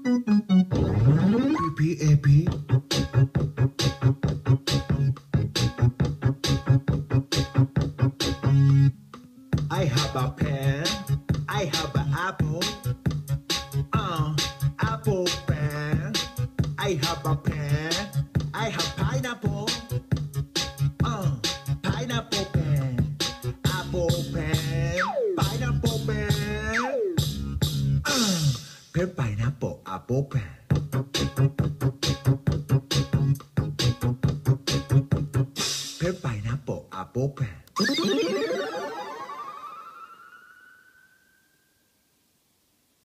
PPAP. I have a pen. I have an apple. Apple pen. I have a pen. I have pineapple. Pineapple pen. Apple pen. Pineapple pen. Pen pineapple apple pen. Pen pineapple apple pen.